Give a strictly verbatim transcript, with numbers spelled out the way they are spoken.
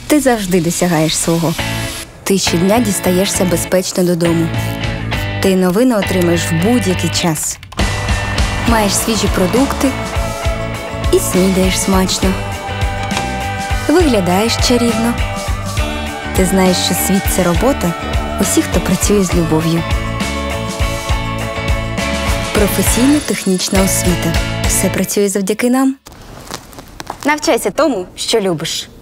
Ти завжди досягаєш свого. Ти щодня дістаєшся безпечно додому. Ти новини отримаєш в будь-який час. Маєш свіжі продукти і снідаєш смачно. Виглядаєш чарівно. Ти знаєш, що світ – це робота усіх, хто працює з любов'ю. Професійно-технічна освіта. Все працює завдяки нам. Навчайся тому, що любиш.